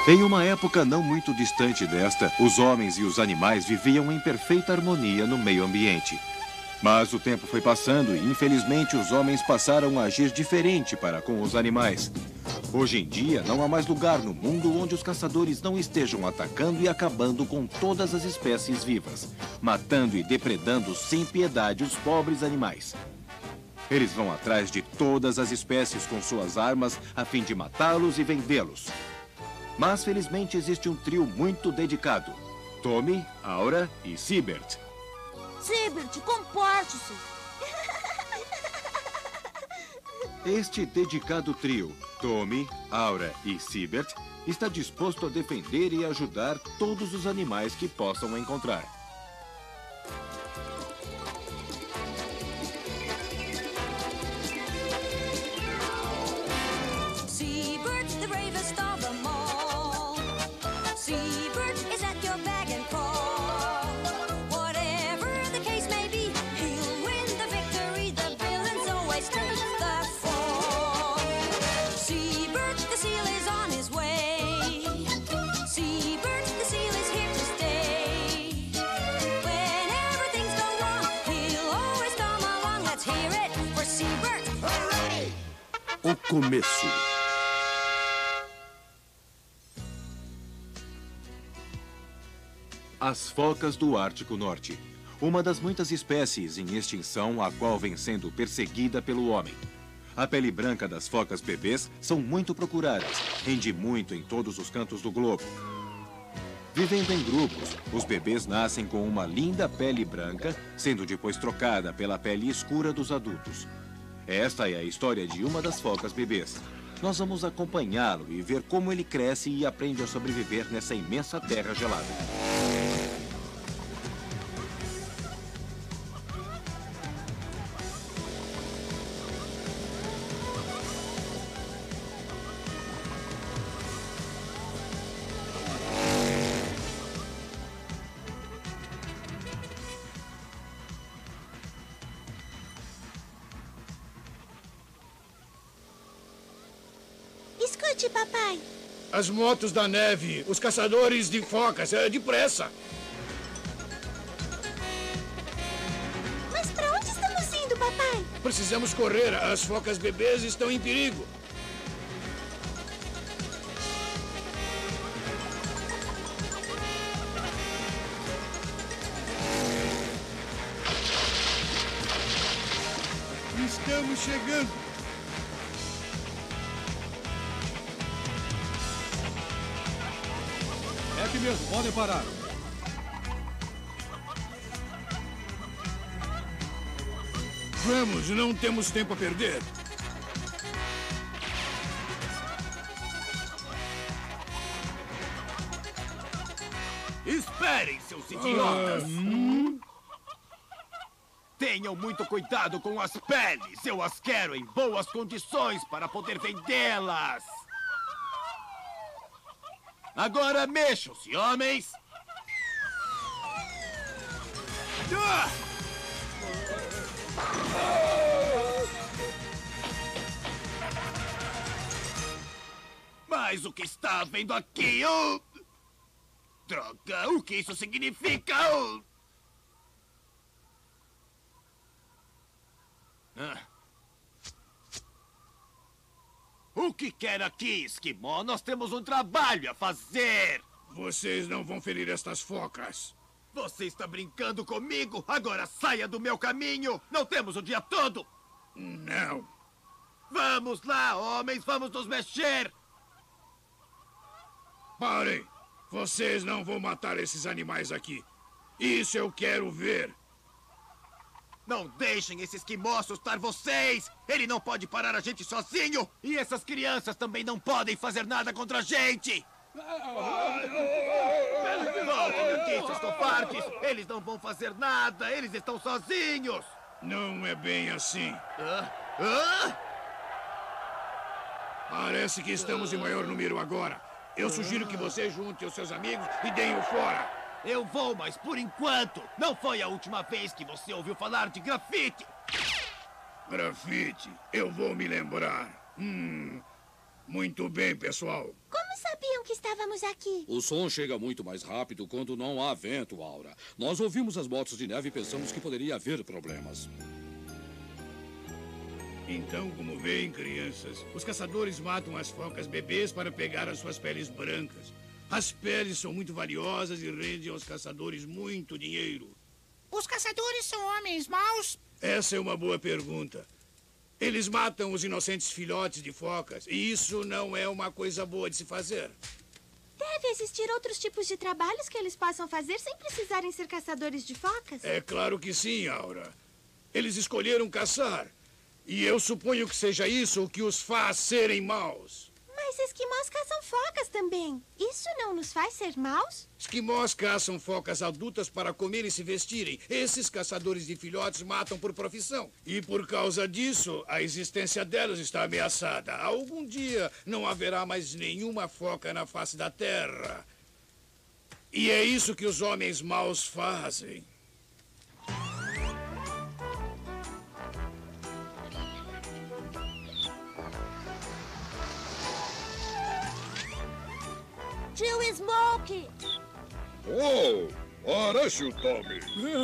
Em uma época não muito distante desta, os homens e os animais viviam em perfeita harmonia no meio ambiente. Mas o tempo foi passando e, infelizmente, os homens passaram a agir diferente para com os animais. Hoje em dia, não há mais lugar no mundo onde os caçadores não estejam atacando e acabando com todas as espécies vivas, matando e depredando sem piedade os pobres animais. Eles vão atrás de todas as espécies com suas armas a fim de matá-los e vendê-los. Mas, felizmente, existe um trio muito dedicado: Tommy, Aura e Siebert. Siebert, comporte-se. Este dedicado trio, Tommy, Aura e Siebert, está disposto a defender e ajudar todos os animais que possam encontrar. Siebert, the bravest of them all. Siebert is at your beck and call. Whatever the case may be, he'll win the victory. The villains always take the fall. Siebert, the seal is on his way. Siebert, the seal is here to stay. Whenever things go wrong, he'll always come along. Let's hear it for Siebert. Hooray! O começo. As focas do Ártico Norte. Uma das muitas espécies em extinção a qual vem sendo perseguida pelo homem. A pele branca das focas bebês são muito procuradas. Rende muito em todos os cantos do globo. Vivendo em grupos, os bebês nascem com uma linda pele branca, sendo depois trocada pela pele escura dos adultos. Esta é a história de uma das focas bebês. Nós vamos acompanhá-lo e ver como ele cresce e aprende a sobreviver nessa imensa terra gelada. Escute, papai. As motos da neve, os caçadores de focas, depressa! Mas pra onde estamos indo, papai? Precisamos correr, as focas bebês estão em perigo. Estamos chegando. É aqui mesmo, podem parar. Vamos, não temos tempo a perder. Esperem, seus idiotas! Tenham muito cuidado com as peles. Eu as quero em boas condições para poder vendê-las. Agora mexam-se, homens! Ah! Mas o que está havendo aqui? Oh! Droga, o que isso significa? Oh! Ah. O que quer aqui, Esquimó? Nós temos um trabalho a fazer. Vocês não vão ferir estas focas. Você está brincando comigo? Agora saia do meu caminho. Não temos o dia todo. Não. Vamos lá, homens, vamos nos mexer. Parem. Vocês não vão matar esses animais aqui. Isso eu quero ver. Não deixem esse esquimó assustar vocês! Ele não pode parar a gente sozinho! E essas crianças também não podem fazer nada contra a gente! Voltem aqui, seus covardes! Eles não vão fazer nada! Eles estão sozinhos! Não é bem assim. Hã? Parece que estamos em maior número agora. Eu sugiro que você junte os seus amigos e deem-o fora. Eu vou, mas por enquanto, não foi a última vez que você ouviu falar de grafite. Grafite, eu vou me lembrar. Muito bem, pessoal. Como sabiam que está estávamos aqui. O som chega muito mais rápido quando não há vento, Aura. Nós ouvimos as motos de neve e pensamos que poderia haver problemas. Então, como veem, crianças, os caçadores matam as focas bebês para pegar as suas peles brancas. As peles são muito valiosas e rendem aos caçadores muito dinheiro. Os caçadores são homens maus? Essa é uma boa pergunta. Eles matam os inocentes filhotes de focas, e isso não é uma coisa boa de se fazer. Deve existir outros tipos de trabalhos que eles possam fazer sem precisarem ser caçadores de focas? É claro que sim, Aura. Eles escolheram caçar. E eu suponho que seja isso o que os faz serem maus. Mas esquimós caçam focas também. Isso não nos faz ser maus? Esquimós caçam focas adultas para comer e se vestirem. Esses caçadores de filhotes matam por profissão. E por causa disso, a existência delas está ameaçada. Algum dia não haverá mais nenhuma foca na face da Terra. E é isso que os homens maus fazem. Tio Smoke! Oh, Horácio, Tommy.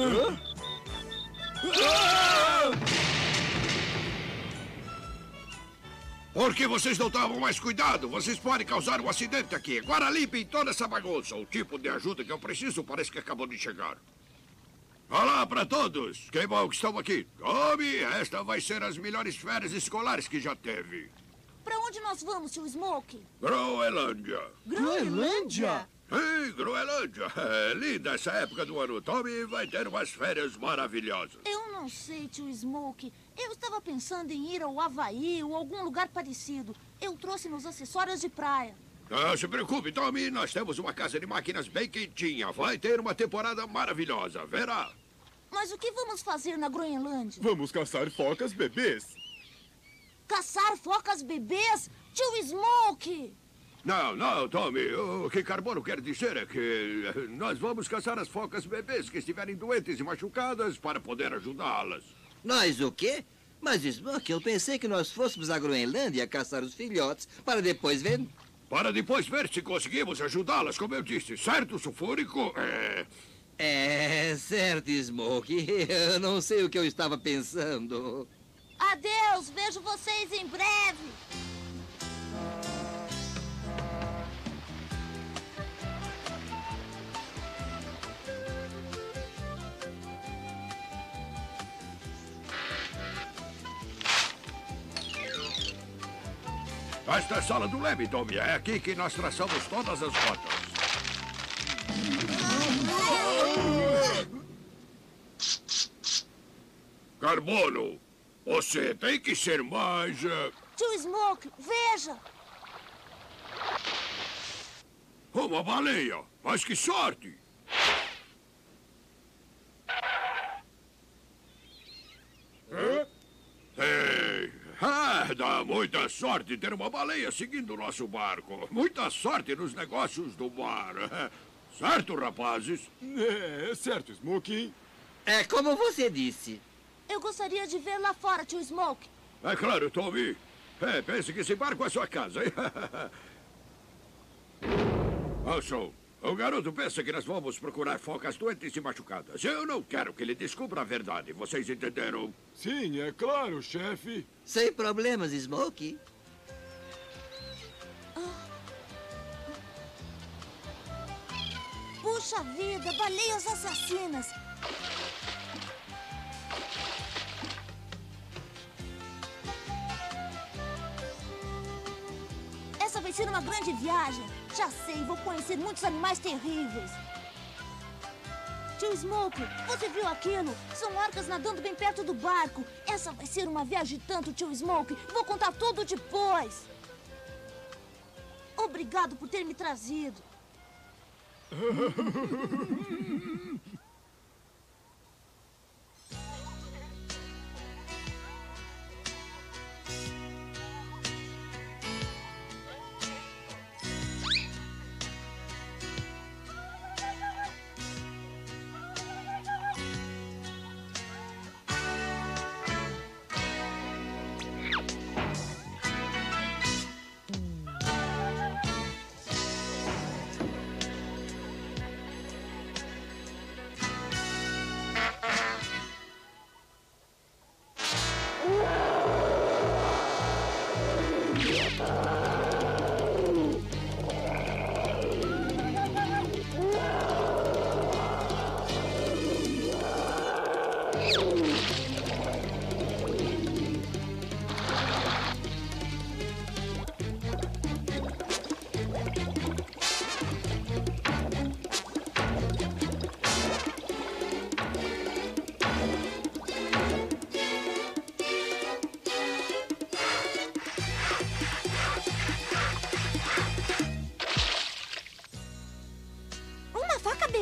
Por que vocês não tomam mais cuidado? Vocês podem causar um acidente aqui. Agora limpem toda essa bagunça. O tipo de ajuda que eu preciso parece que acabou de chegar. Olá para todos. Que bom que estão aqui. Tommy, esta vai ser as melhores férias escolares que já teve. Pra onde nós vamos, tio Smoke? Groenlândia. Groenlândia? Sim, Groenlândia. É linda essa época do ano. Tommy vai ter umas férias maravilhosas. Eu não sei, tio Smoke. Eu estava pensando em ir ao Havaí ou algum lugar parecido. Eu trouxe meus acessórios de praia. Não se preocupe, Tommy. Nós temos uma casa de máquinas bem quentinha. Vai ter uma temporada maravilhosa. Verá. Mas o que vamos fazer na Groenlândia? Vamos caçar focas bebês. Caçar focas bebês? Tio Smoke! Não, Tommy. O que Carbono quer dizer é que nós vamos caçar as focas bebês que estiverem doentes e machucadas para poder ajudá-las. Nós o quê? Mas, Smoke, eu pensei que nós fôssemos à Groenlândia caçar os filhotes para depois ver... Para depois ver se conseguimos ajudá-las, como eu disse. Certo, sulfúrico? É, certo, Smoke. Eu não sei o que eu estava pensando. Adeus! Vejo vocês em breve! Esta é a sala do leme, Tommy. É aqui que nós traçamos todas as rotas. Carbono, você tem que ser mais... Tio Smoke, veja! Uma baleia. Mas que sorte! Dá muita sorte ter uma baleia seguindo o nosso barco. Muita sorte nos negócios do mar. Certo, rapazes? É certo, Smokey. É como você disse. Eu gostaria de ver lá fora, tio Smoke. É claro, Tommy. Pense que esse barco é sua casa. Ouçam, o garoto pensa que nós vamos procurar focas doentes e machucadas. Eu não quero que ele descubra a verdade. Vocês entenderam? Sim, é claro, chefe. Sem problemas, Smokey. Puxa vida, baleias assassinas! Essa vai ser uma grande viagem. Já sei, vou conhecer muitos animais terríveis. Tio Smoke, você viu aquilo? São orcas nadando bem perto do barco. Essa vai ser uma viagem tanto, tio Smoke. Vou contar tudo depois. Obrigado por ter me trazido.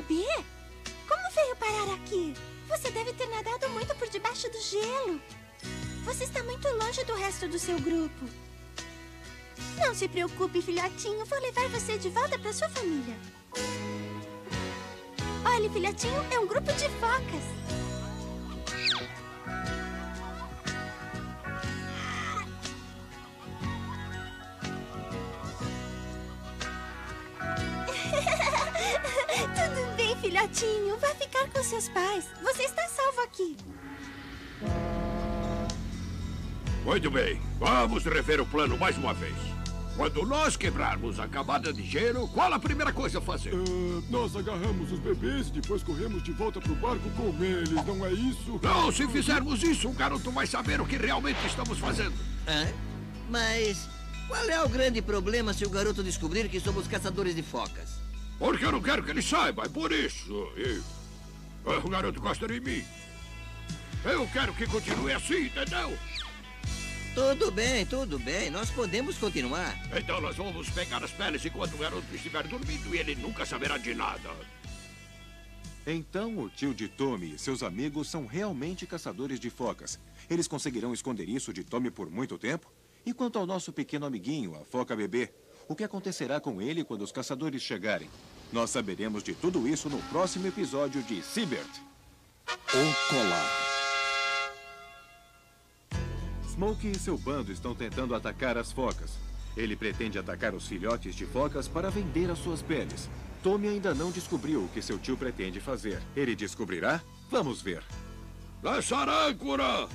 bebê? Como veio parar aqui? Você deve ter nadado muito por debaixo do gelo. Você está muito longe do resto do seu grupo. Não se preocupe, filhotinho. Vou levar você de volta para sua família. Olha, filhotinho, é um grupo de focas. Tudo bem, filhotinho. Vá ficar com seus pais. Você está salvo aqui. Muito bem. Vamos rever o plano mais uma vez. Quando nós quebrarmos a camada de gelo, qual a primeira coisa a fazer? Nós agarramos os bebês e depois corremos de volta pro barco com eles, não é isso? Não, se fizermos isso, o garoto vai saber o que realmente estamos fazendo. Mas qual é o grande problema se o garoto descobrir que somos caçadores de focas? Porque eu não quero que ele saiba, é por isso. O garoto gosta de mim. Eu quero que continue assim, entendeu? Tudo bem. Nós podemos continuar. Então nós vamos pegar as peles enquanto o garoto estiver dormindo e ele nunca saberá de nada. Então o tio de Tommy e seus amigos são realmente caçadores de focas. Eles conseguirão esconder isso de Tommy por muito tempo? E quanto ao nosso pequeno amiguinho, a foca bebê, o que acontecerá com ele quando os caçadores chegarem? Nós saberemos de tudo isso no próximo episódio de Seabird. O Colar. Smokey e seu bando estão tentando atacar as focas. Ele pretende atacar os filhotes de focas para vender as suas peles. Tommy ainda não descobriu o que seu tio pretende fazer. Ele descobrirá? Vamos ver. Lançar âncora!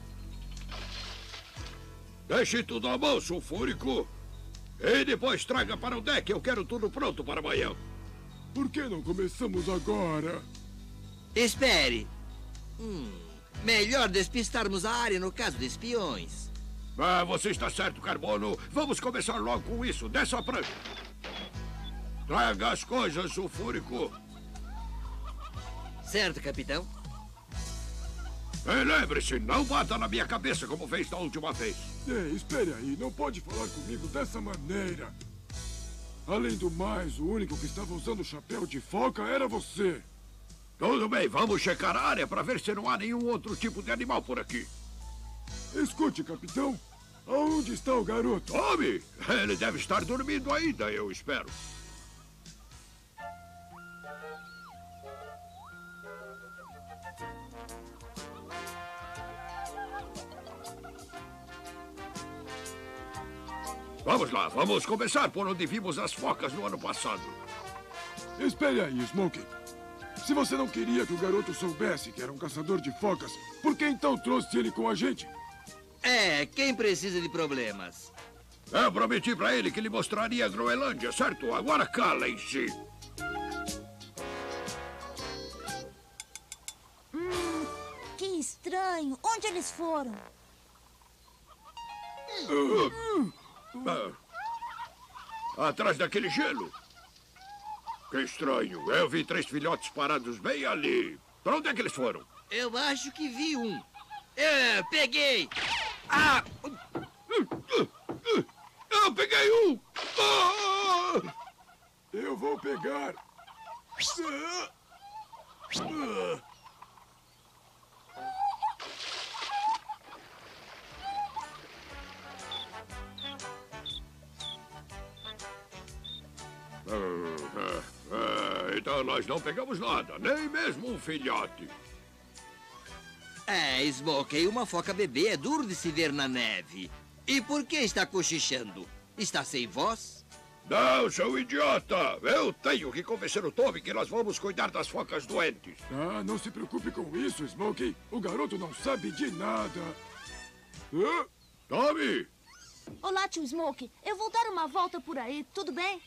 Deixe tudo à mão, sulfúrico. E depois traga para o deck. Eu quero tudo pronto para amanhã. Por que não começamos agora? Espere. Melhor despistarmos a área no caso de espiões. Você está certo, Carbono. Vamos começar logo com isso. Desça a prancha. Traga as coisas, sulfúrico. Certo, capitão. E lembre-se, não bata na minha cabeça como fez da última vez. Ei, espere aí. Não pode falar comigo dessa maneira. Além do mais, o único que estava usando o chapéu de foca era você. Tudo bem, vamos checar a área para ver se não há nenhum outro tipo de animal por aqui. Escute, capitão. Aonde está o garoto? Tommy! Ele deve estar dormindo ainda, eu espero. Vamos lá, vamos começar por onde vimos as focas no ano passado. Espere aí, Smokey. Se você não queria que o garoto soubesse que era um caçador de focas, por que então trouxe ele com a gente? Quem precisa de problemas? Eu prometi pra ele que lhe mostraria a Groenlândia, certo? Agora calem-se. Que estranho. Onde eles foram? Atrás daquele gelo. Que estranho. Eu vi 3 filhotes parados bem ali. Pra onde é que eles foram? Eu acho que vi um. Peguei! Eu peguei um! Eu vou pegar. Então nós não pegamos nada, nem mesmo um filhote. Smokey, uma foca bebê é duro de se ver na neve. E por que está cochichando? Está sem voz? Não, seu idiota! Eu tenho que convencer o Tommy que nós vamos cuidar das focas doentes. Não se preocupe com isso, Smokey. O garoto não sabe de nada. Tommy! Olá, tio Smokey. Eu vou dar uma volta por aí, tudo bem?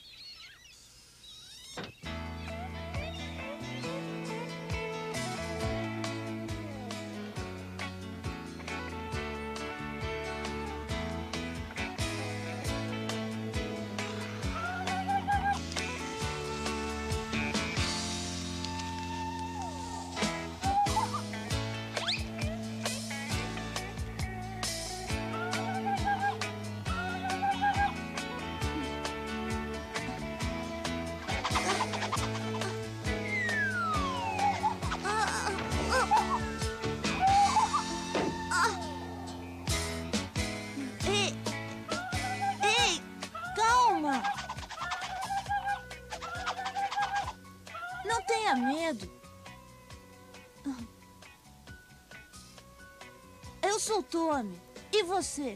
tenha medo. Eu sou o Tommy. E você?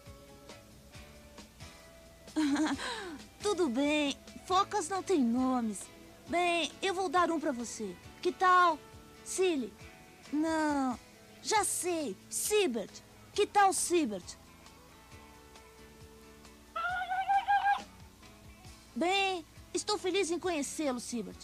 Tudo bem. Focas não têm nomes. Bem, eu vou dar um pra você. Que tal? Silly. Não. Já sei. Seabird. Que tal Seabird? Bem, estou feliz em conhecê-lo, Seabird.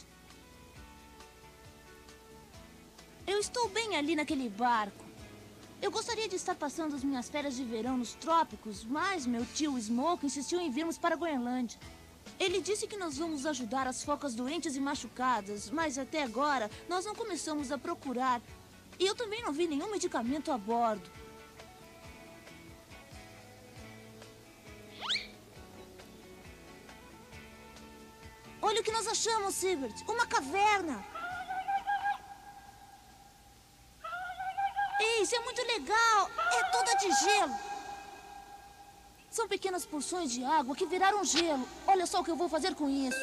Eu estou bem ali naquele barco. Eu gostaria de estar passando as minhas férias de verão nos trópicos, mas meu tio Smoke insistiu em virmos para a Groenlândia. Ele disse que nós vamos ajudar as focas doentes e machucadas, mas até agora nós não começamos a procurar. E eu também não vi nenhum medicamento a bordo. Olha o que nós achamos, Seabird. Uma caverna. Isso é muito legal. É toda de gelo. São pequenas porções de água que viraram gelo. Olha só o que eu vou fazer com isso.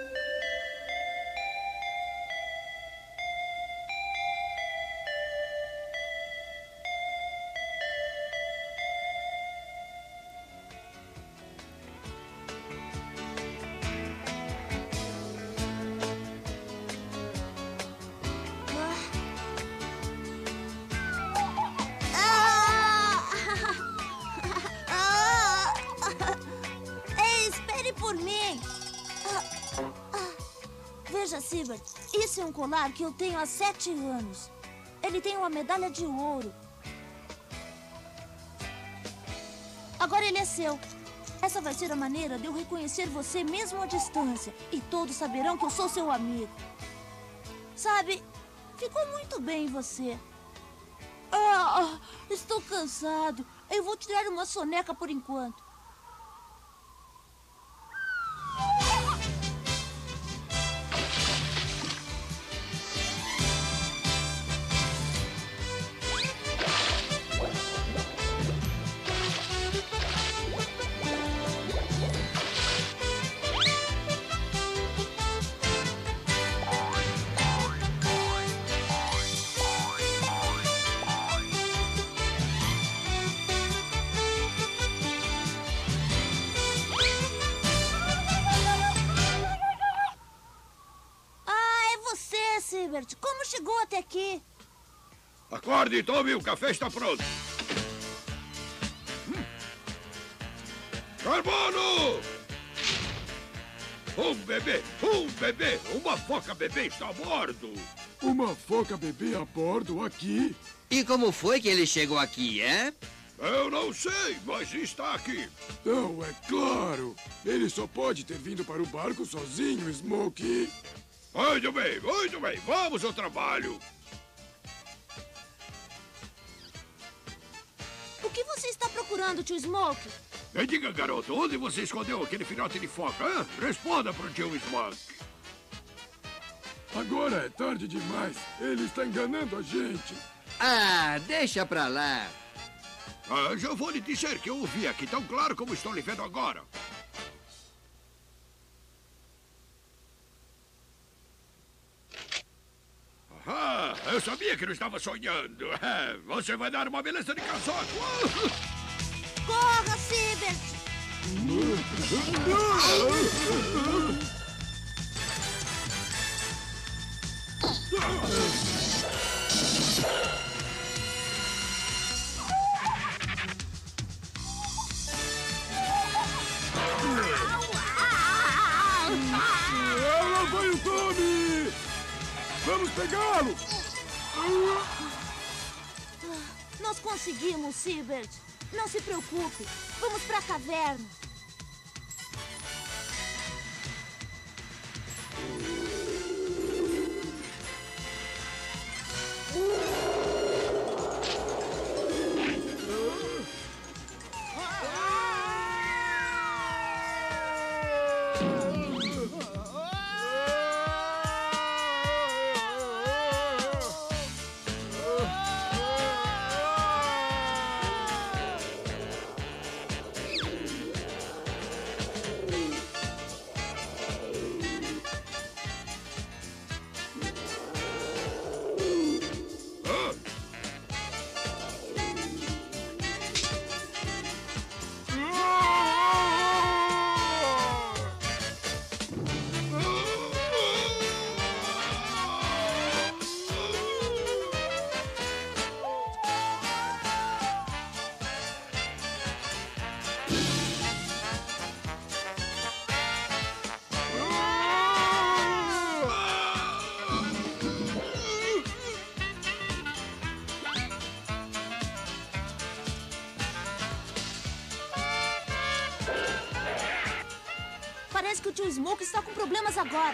Veja, Seabird, isso é um colar que eu tenho há 7 anos. Ele tem uma medalha de ouro. Agora ele é seu. Essa vai ser a maneira de eu reconhecer você mesmo à distância. E todos saberão que eu sou seu amigo. Sabe, ficou muito bem você. Estou cansado. Eu vou tirar uma soneca por enquanto. Como chegou até aqui? Acorde e tome, o café está pronto. Carbono! Um bebê, uma foca bebê está a bordo. Uma foca bebê a bordo aqui? E como foi que ele chegou aqui, é? Eu não sei, mas está aqui. Não, é claro. Ele só pode ter vindo para o barco sozinho, Smokey. Muito bem, vamos ao trabalho. O que você está procurando, tio Smoke? Me diga, garoto, onde você escondeu aquele filhote de foca, hein? Responda pro tio Smoke. Agora é tarde demais. Ele está enganando a gente. Ah, deixa pra lá. Já vou lhe dizer que eu o vi aqui tão claro como estou lhe vendo agora. Eu sabia que não estava sonhando. Você vai dar uma beleza de casaco. Corra, Seabird! Lá vai o Tommy! Vamos pegá-lo! Nós conseguimos, Seabird. Não se preocupe. Vamos para a caverna. o tio Smoke está com problemas agora.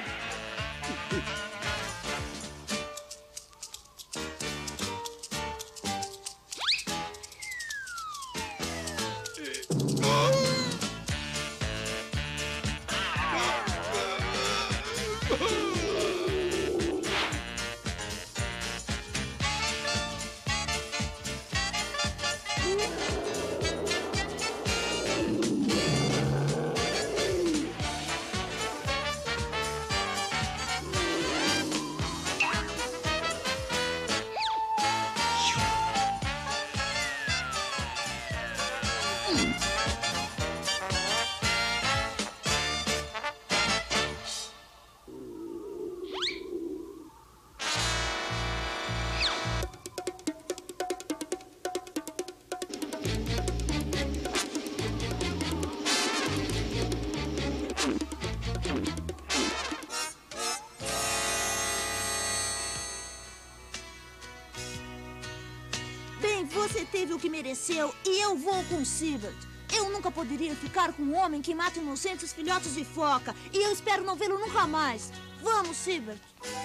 Você teve o que mereceu e eu vou com Seabird. Eu nunca poderia ficar com um homem que mata inocentes filhotes de foca. E eu espero não vê-lo nunca mais. Vamos, Seabird.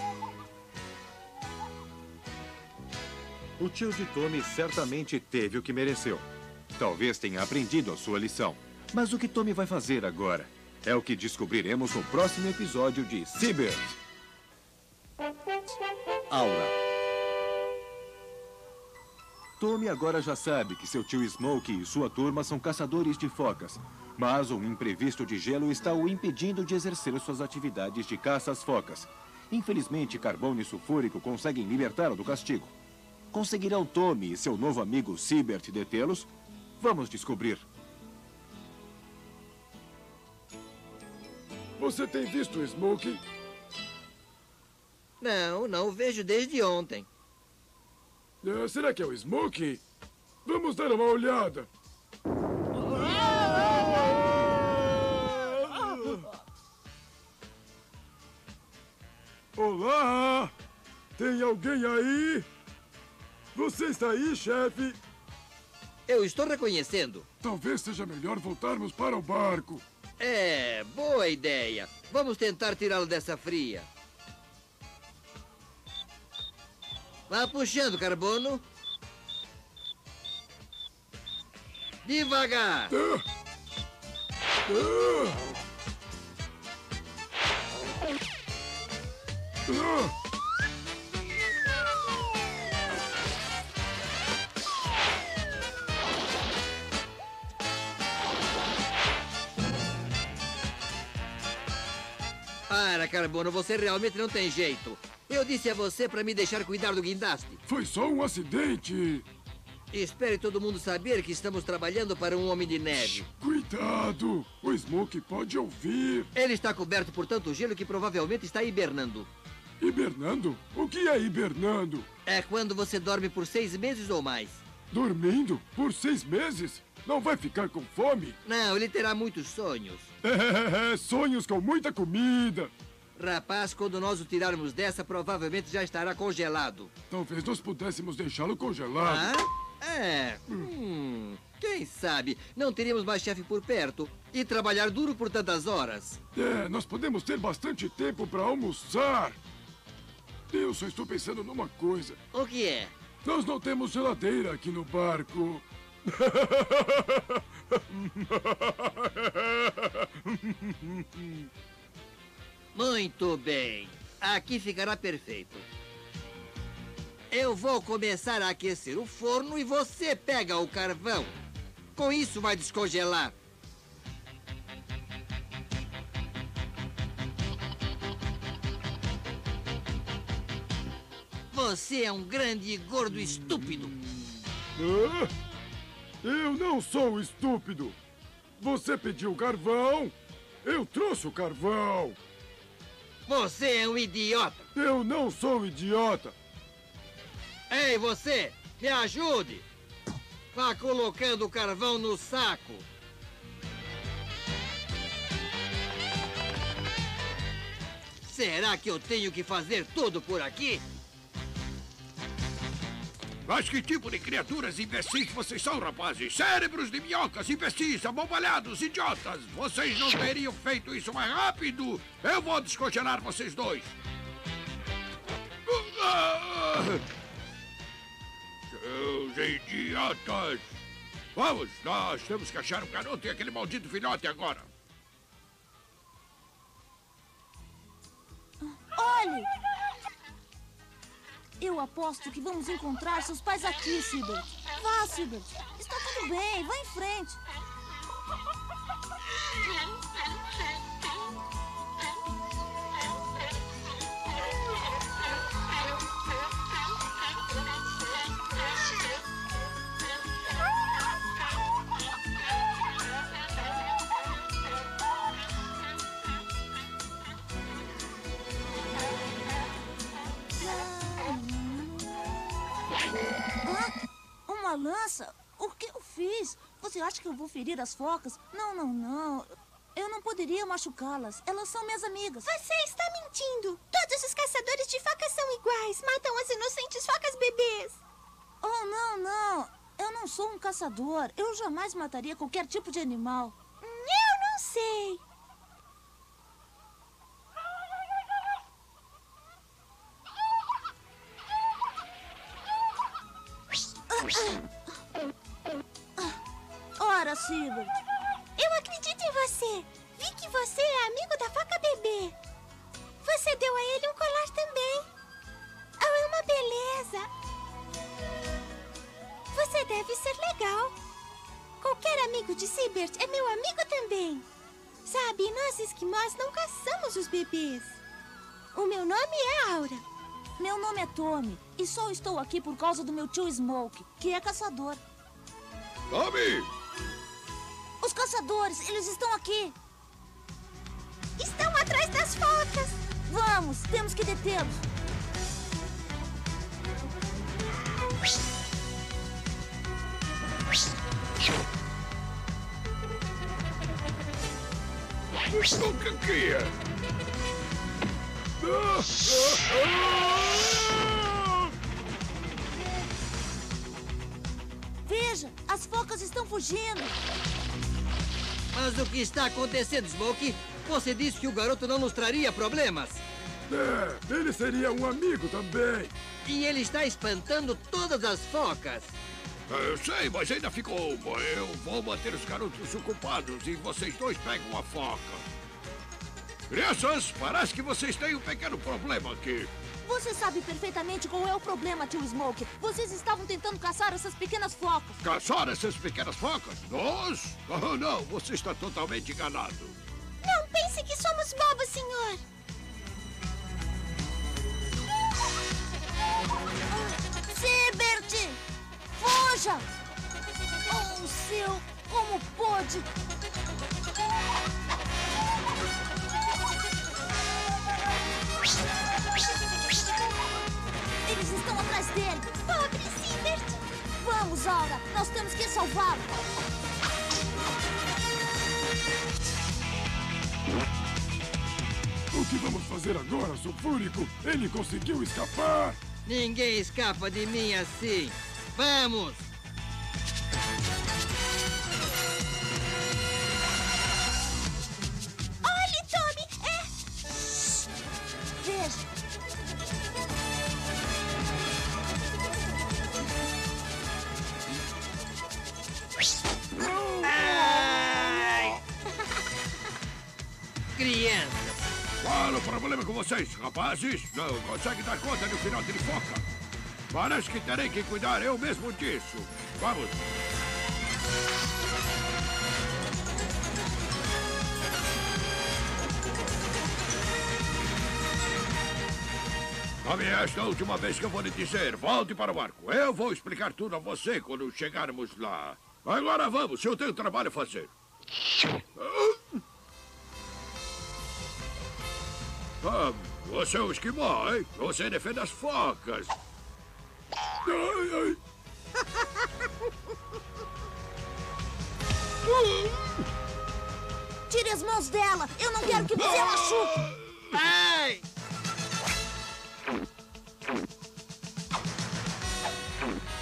O tio de Tommy certamente teve o que mereceu. Talvez tenha aprendido a sua lição. Mas o que Tommy vai fazer agora? É o que descobriremos no próximo episódio de Seabird. Aura. Tommy agora já sabe que seu tio Smoke e sua turma são caçadores de focas. Mas um imprevisto de gelo está o impedindo de exercer suas atividades de caça às focas. Infelizmente, carbono e sulfúrico conseguem libertá-lo do castigo. Conseguirão Tommy e seu novo amigo Seabird detê-los? Vamos descobrir. Você tem visto o Smoke? Não o vejo desde ontem. Será que é o Smoke? Vamos dar uma olhada. Olá! Tem alguém aí? Você está aí, chefe? Eu estou reconhecendo. Talvez seja melhor voltarmos para o barco. É, boa ideia. Vamos tentar tirá-lo dessa fria. Vá puxando, Carbono. Devagar. Para, Carbono, você realmente não tem jeito. Eu disse a você para me deixar cuidar do guindaste. Foi só um acidente. Espere todo mundo saber que estamos trabalhando para um homem de neve. Cuidado! O Smoke pode ouvir. Ele está coberto por tanto gelo que provavelmente está hibernando. Hibernando? O que é hibernando? É quando você dorme por 6 meses ou mais. Dormindo? Por 6 meses? Não vai ficar com fome? Não, ele terá muitos sonhos. Sonhos com muita comida. Rapaz, quando nós o tirarmos dessa, provavelmente já estará congelado. Talvez nós pudéssemos deixá-lo congelado. Ah? É. Quem sabe? Não teríamos mais chefe por perto. E trabalhar duro por tantas horas. É, nós podemos ter bastante tempo para almoçar. Eu só estou pensando numa coisa. O que é? Nós não temos geladeira aqui no barco. Muito bem. Aqui ficará perfeito. Eu vou começar a aquecer o forno e você pega o carvão. Com isso vai descongelar. Você é um grande e gordo estúpido. Eu não sou estúpido. Você pediu carvão. Eu trouxe o carvão. Você é um idiota. Eu não sou idiota. Ei, você, me ajude. Vá colocando o carvão no saco. Será que eu tenho que fazer tudo por aqui? Mas que tipo de criaturas imbecis vocês são, rapazes? Cérebros de minhocas, imbecis, abobalhados, idiotas! Vocês não teriam feito isso mais rápido? Eu vou descongelar vocês dois! Seus idiotas! Vamos, nós temos que achar o garoto e aquele maldito filhote agora! Olhe! Eu aposto que vamos encontrar seus pais aqui, Seabird. Vá, Seabird. Está tudo bem, vá em frente. Uma lança? O que eu fiz? Você acha que eu vou ferir as focas? Não, não, não. Eu não poderia machucá-las. Elas são minhas amigas. Você está mentindo. Todos os caçadores de focas são iguais. Matam as inocentes focas bebês. Oh, não, não. Eu não sou um caçador. Eu jamais mataria qualquer tipo de animal. Eu não sei. Ora, Seabird. Eu acredito em você. Vi que você é amigo da foca bebê. Você deu a ele um colar também. Oh, é uma beleza. Você deve ser legal. Qualquer amigo de Seabird é meu amigo também. Sabe, nós esquimós não caçamos os bebês. O meu nome é Aura. Meu nome é Tommy e só estou aqui por causa do meu tio Smoke, que é caçador. Tommy! Os caçadores, eles estão aqui. Estão atrás das focas. Vamos, temos que detê-los. O que é? Veja, as focas estão fugindo. Mas o que está acontecendo, Smoke? Você disse que o garoto não nos traria problemas. É, ele seria um amigo também. E ele está espantando todas as focas. Eu sei, mas ainda ficou uma. Eu vou manter os garotos ocupados e vocês dois pegam a foca. Crianças, parece que vocês têm um pequeno problema aqui. Você sabe perfeitamente qual é o problema, tio Smoke. Vocês estavam tentando caçar essas pequenas focas. Caçar essas pequenas focas? Nós? Oh, não, você está totalmente enganado. Não pense que somos bobos, senhor. Seabird! Fuja! Oh, seu... Como pode? Eles estão atrás dele. Pobre Seabird. Vamos, Aura. Nós temos que salvá-lo. O que vamos fazer agora, sulfúrico? Ele conseguiu escapar! Ninguém escapa de mim assim. Vamos! Olhe, Tommy. Veja. Crianças. Qual o problema com vocês, rapazes? Não conseguem dar conta de um filhote de foca? Parece que terei que cuidar eu mesmo disso. Vamos. Tommy, esta é a última vez que eu vou lhe dizer. Volte para o barco. Eu vou explicar tudo a você quando chegarmos lá. Agora vamos, eu tenho trabalho a fazer. Ah, você é um esquimó, hein? Você defende as focas. Ai, ai. Tire as mãos dela! Eu não quero que você a machuque! Ai!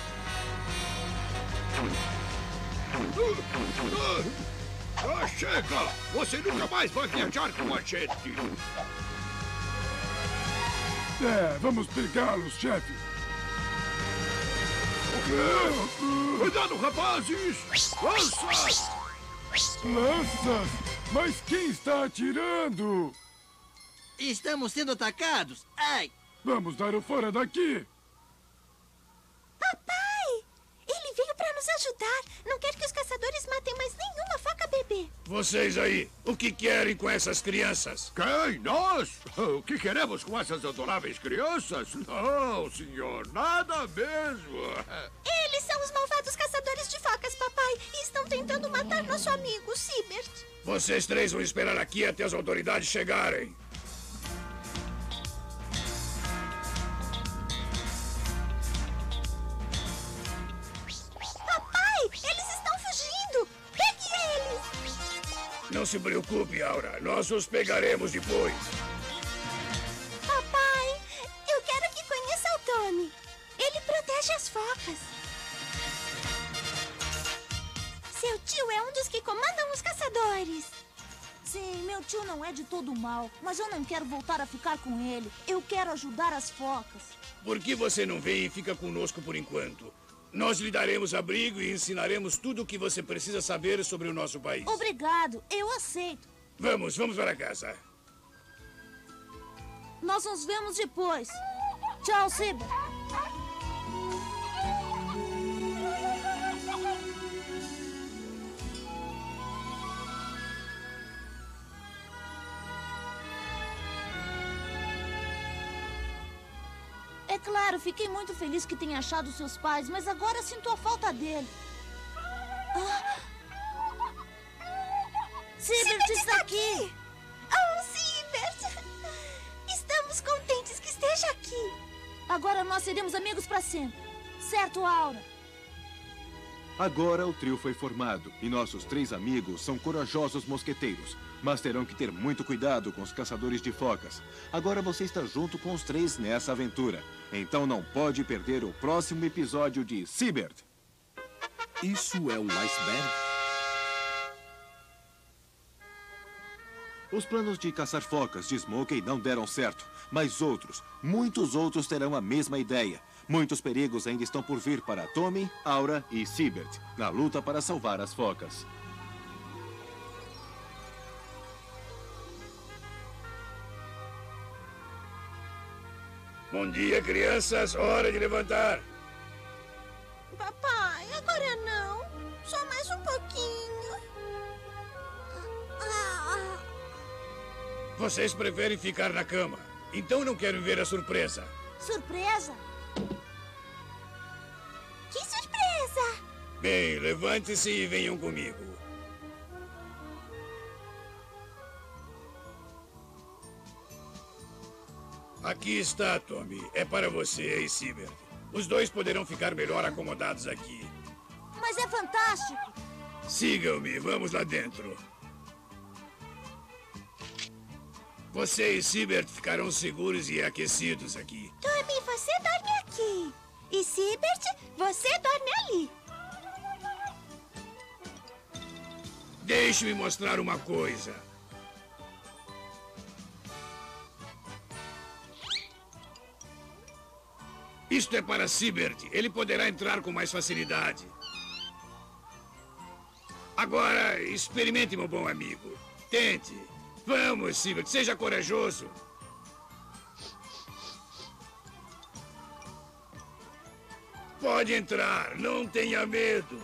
foca! Você nunca mais vai viajar com a gente! Vamos pegá-los, chefe. Cuidado, rapazes! Lanças! Lanças? Mas quem está atirando? Estamos sendo atacados! Ai! Vamos dar o fora daqui! Papai! Ele veio para nos ajudar. Não quer que os caçadores matem mais nenhuma foca bebê. Vocês aí, o que querem com essas crianças? Quem? Nós? O que queremos com essas adoráveis crianças? Não, senhor, nada mesmo. Eles são os malvados caçadores de focas, papai. E estão tentando matar nosso amigo, Sibert. Vocês três vão esperar aqui até as autoridades chegarem. Não se preocupe, Aura. Nós os pegaremos depois. Papai, eu quero que conheça o Tommy. Ele protege as focas. Seu tio é um dos que comandam os caçadores. Sim, meu tio não é de todo mal, mas eu não quero voltar a ficar com ele. Eu quero ajudar as focas. Por que você não vem e fica conosco por enquanto? Nós lhe daremos abrigo e ensinaremos tudo o que você precisa saber sobre o nosso país. Obrigado, eu aceito. Vamos para casa. Nós nos vemos depois. Tchau, Sibert. É claro, fiquei muito feliz que tenha achado seus pais, mas agora sinto a falta dele. Sibert está aqui! Oh, Sibert! Estamos contentes que esteja aqui. Agora nós seremos amigos para sempre. Certo, Aura? Agora o trio foi formado e nossos 3 amigos são corajosos mosqueteiros. Mas terão que ter muito cuidado com os caçadores de focas. Agora você está junto com os 3 nessa aventura. Então não pode perder o próximo episódio de Sibert. Isso é um iceberg? Os planos de caçar focas de Smokey não deram certo. Mas outros, muitos outros terão a mesma ideia. Muitos perigos ainda estão por vir para Tommy, Aura e Sibert, na luta para salvar as focas. Bom dia, crianças. Hora de levantar. Papai, agora não. Só mais um pouquinho. Vocês preferem ficar na cama. Então não quero ver a surpresa. Surpresa? Que surpresa! Bem, levante-se e venham comigo. Aqui está, Tommy. É para você e Sibert. Os dois poderão ficar melhor acomodados aqui. Mas é fantástico! Sigam-me, vamos lá dentro. Você e Sibert ficarão seguros e aquecidos aqui. Tommy, você dorme aqui. E Sibert, você dorme ali. Deixe-me mostrar uma coisa. Isto é para Sibert. Ele poderá entrar com mais facilidade. Agora, experimente, meu bom amigo. Tente. Vamos, Sibert, seja corajoso. Pode entrar, não tenha medo.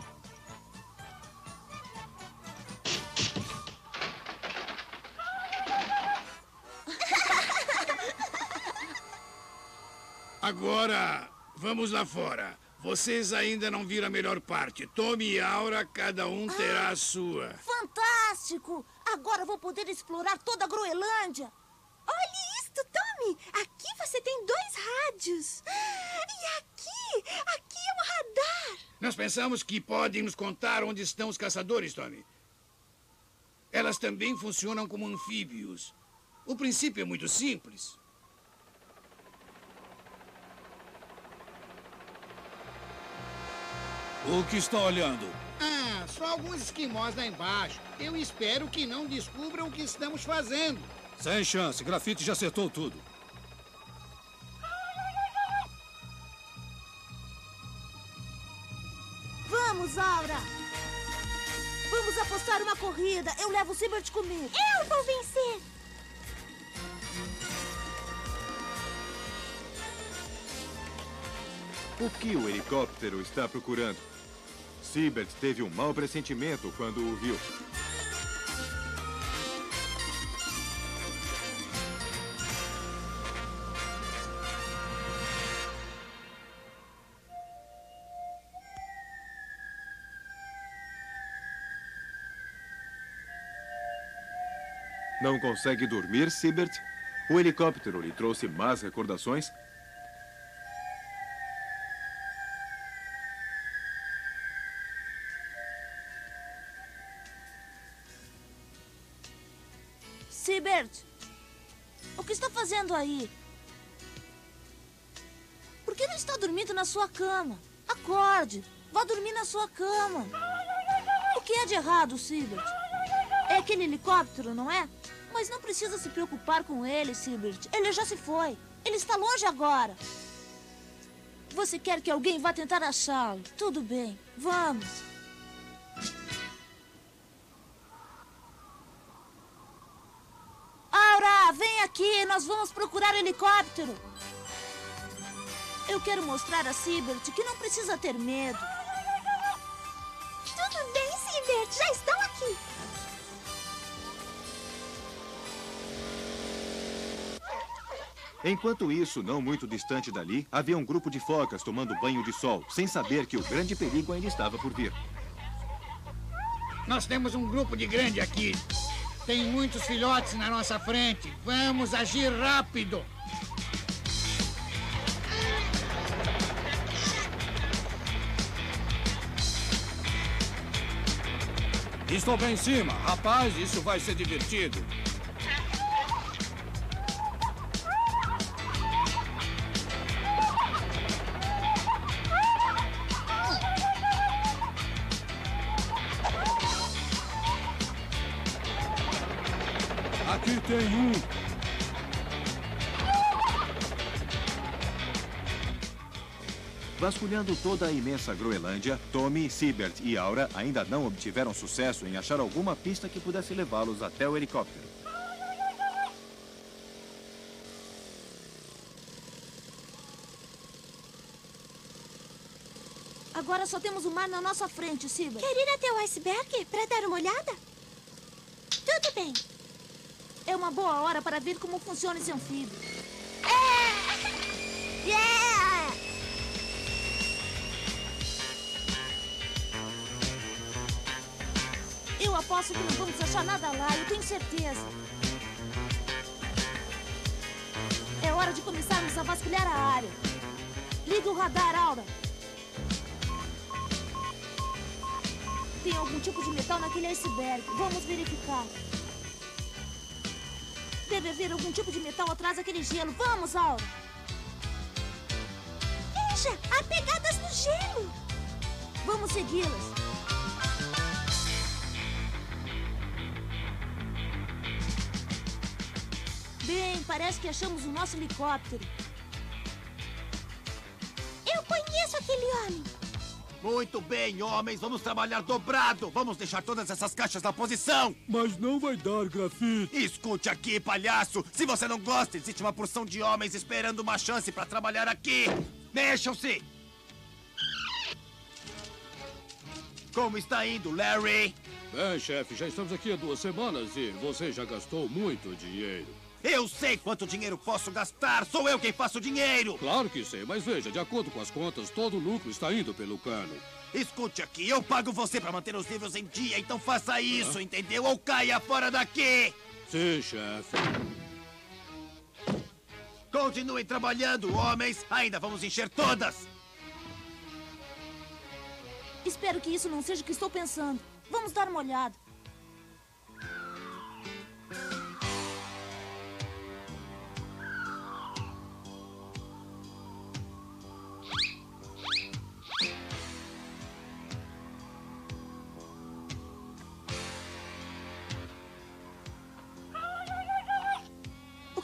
Agora, vamos lá fora. Vocês ainda não viram a melhor parte. Tommy e Aura, cada um terá a sua. Fantástico! Agora vou poder explorar toda a Groenlândia. Olhe isto, Tommy. Aqui você tem 2 rádios. E aqui é um radar. Nós pensamos que podem nos contar onde estão os caçadores, Tommy. Elas também funcionam como anfíbios. O princípio é muito simples. O que está olhando? Ah, só alguns esquimós lá embaixo. Eu espero que não descubram o que estamos fazendo. Sem chance. Grafite já acertou tudo. Vamos, Aura! Vamos apostar uma corrida. Eu levo o Seabird comigo. Eu vou vencer! O que o helicóptero está procurando? Seabird teve um mau pressentimento quando o viu. Não consegue dormir, Seabird? O helicóptero lhe trouxe más recordações? Seabird, o que está fazendo aí? Por que não está dormindo na sua cama? Acorde, vá dormir na sua cama. O que é de errado, Seabird? É aquele helicóptero, não é? Mas não precisa se preocupar com ele, Seabird. Ele já se foi. Ele está longe agora. Você quer que alguém vá tentar achá-lo? Tudo bem, vamos. Aura, vem aqui. Nós vamos procurar o helicóptero. Eu quero mostrar a Seabird que não precisa ter medo. Tudo bem, Seabird. Já estão aqui. Enquanto isso, não muito distante dali, havia um grupo de focas tomando banho de sol, sem saber que o grande perigo ainda estava por vir. Nós temos um grupo de grande aqui. Tem muitos filhotes na nossa frente. Vamos agir rápido. Estou bem em cima. Rapaz, isso vai ser divertido. Aqui tem um. Vasculhando toda a imensa Groenlândia, Tommy, Seabird e Aura ainda não obtiveram sucesso em achar alguma pista que pudesse levá-los até o helicóptero. Agora só temos o mar na nossa frente, Seabird. Quer ir até o iceberg para dar uma olhada? Tudo bem. É uma boa hora para ver como funciona esse anfíbio. Yeah! Eu aposto que não vamos achar nada lá, eu tenho certeza. É hora de começarmos a vasculhar a área. Liga o radar, Aura. Tem algum tipo de metal naquele iceberg. Vamos verificar. Deve haver algum tipo de metal atrás daquele gelo. Vamos, Aura. Veja, há pegadas no gelo. Vamos segui-las. Bem, parece que achamos o nosso helicóptero. Eu conheço aquele homem. Muito bem, homens. Vamos trabalhar dobrado. Vamos deixar todas essas caixas na posição. Mas não vai dar, Grafite. Escute aqui, palhaço. Se você não gosta, existe uma porção de homens esperando uma chance para trabalhar aqui. Mexam-se. Como está indo, Larry? Bem, chefe, já estamos aqui há 2 semanas e você já gastou muito dinheiro. Eu sei quanto dinheiro posso gastar. Sou eu quem faço dinheiro. Claro que sei, mas veja, de acordo com as contas, todo o lucro está indo pelo cano. Escute aqui, eu pago você para manter os livros em dia, então faça isso, entendeu? Ou caia fora daqui. Sim, chefe. Continuem trabalhando, homens. Ainda vamos encher todas. Espero que isso não seja o que estou pensando. Vamos dar uma olhada.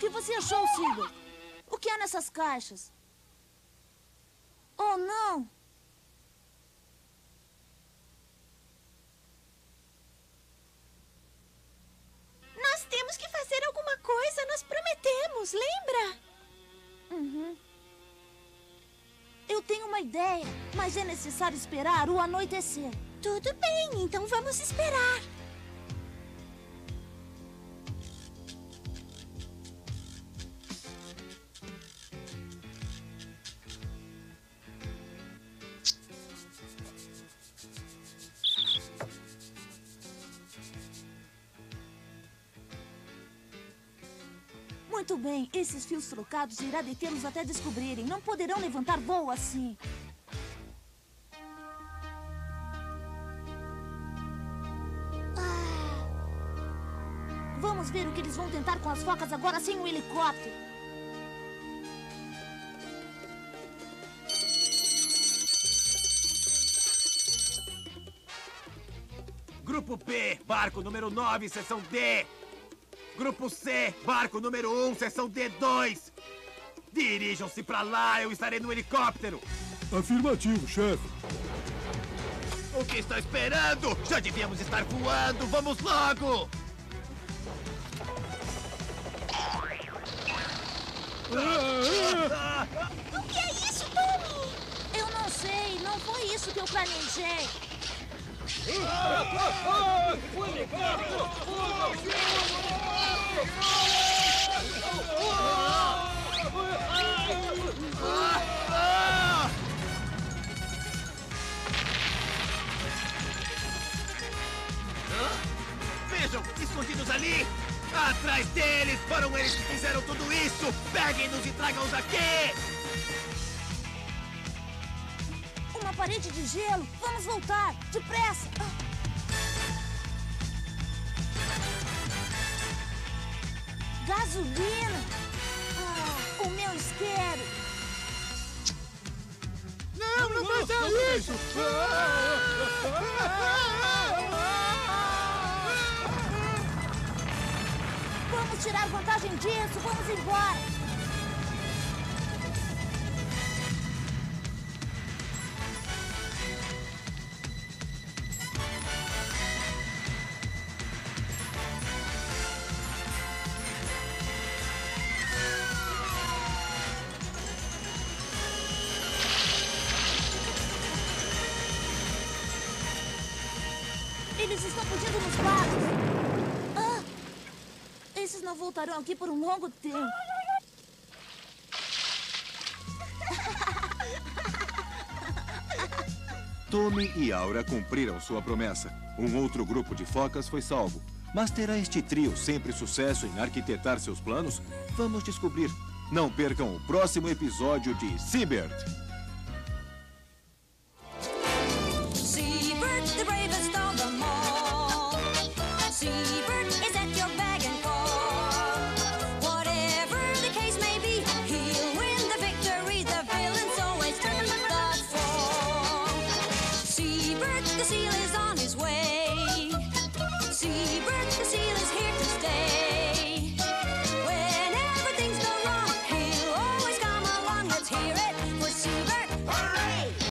que você achou, Seabird? O que há nessas caixas? Oh, não! Nós temos que fazer alguma coisa, nós prometemos, lembra? Uhum. Eu tenho uma ideia, mas é necessário esperar o anoitecer. Tudo bem, então vamos esperar. Muito bem, esses fios trocados irá detê-los até descobrirem. Não poderão levantar voo assim. Vamos ver o que eles vão tentar com as focas agora sem o helicóptero. Grupo P, barco número 9, seção D. Grupo C, barco número 1, seção D2. Dirijam-se pra lá, eu estarei no helicóptero. Afirmativo, chefe. O que estão esperando? Já devíamos estar voando, vamos logo! O que é isso, Tommy? Eu não sei, não foi isso que eu planejei. Vejam, escondidos ali! Atrás deles! Foram eles que fizeram tudo isso! Peguem-nos e tragam-os aqui! Uma parede de gelo. Vamos voltar. Depressa. Gasolina. O meu isqueiro. Não faça isso! Vamos tirar vantagem disso. Vamos embora. Eles estão fugindo nos barcos. Esses não voltarão aqui por um longo tempo. Tommy e Aura cumpriram sua promessa. Um outro grupo de focas foi salvo. Mas terá este trio sempre sucesso em arquitetar seus planos? Vamos descobrir. Não percam o próximo episódio de Seabird.